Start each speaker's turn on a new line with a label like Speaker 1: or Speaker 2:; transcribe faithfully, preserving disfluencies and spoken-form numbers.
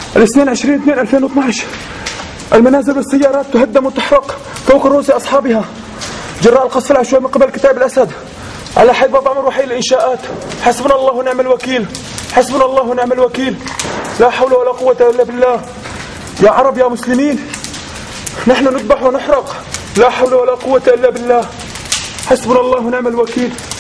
Speaker 1: الاثنين وعشرين اثنين ألفين واثنعش المنازل والسيارات تهدم وتحرق فوق رؤوس أصحابها جراء القصف العشوائي من قبل كتائب الأسد على حي باب عمر وحي الإنشاءات. حسبنا الله ونعم الوكيل، حسبنا الله ونعم الوكيل، لا حول ولا قوة إلا بالله. يا عرب يا مسلمين، نحن نذبح ونحرق، لا حول ولا قوة إلا بالله. حسبنا الله ونعم الوكيل.